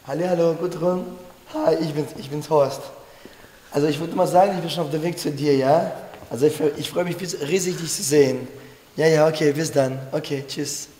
Hallo, Gudrun. Hi, ich bin's Horst. Also ich würde mal sagen, ich bin schon auf dem Weg zu dir, ja? Also ich freue mich riesig, dich zu sehen. Ja, ja, okay, bis dann. Okay, tschüss.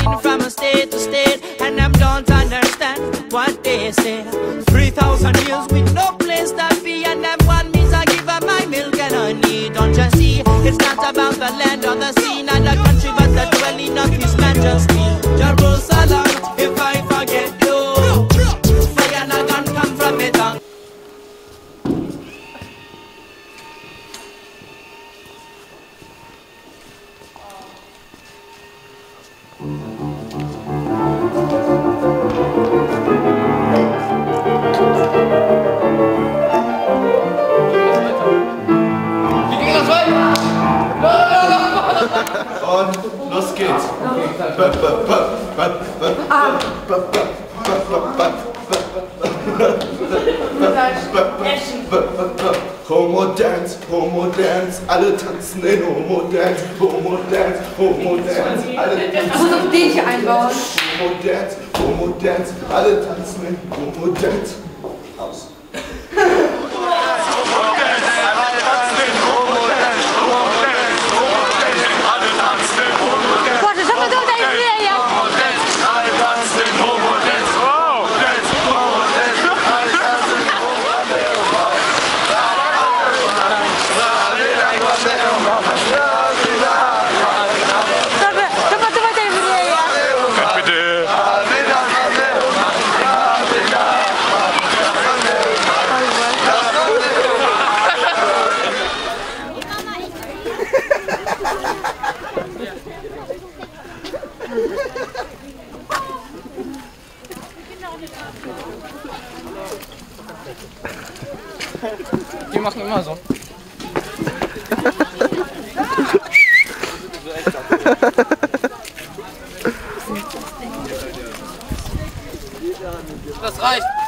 moving from state to state, and them don't understand what they say. 3,000 years with no place to be, and them want me to give up my milk and honey. Don't you see? It's not about the land or the sea, not the country, but the dwelling of His Majesty. Jerusalem, if I forget you, fire not gonna come from it. Und los geht's. Homo Dance, alle tanzen in Homo Dance, Homo Dance, alle tanzen. Ich muss auf den hier einbauen. Homo Dance, alle tanzen in Homo Dance. Aus. Die machen immer so. Das reicht.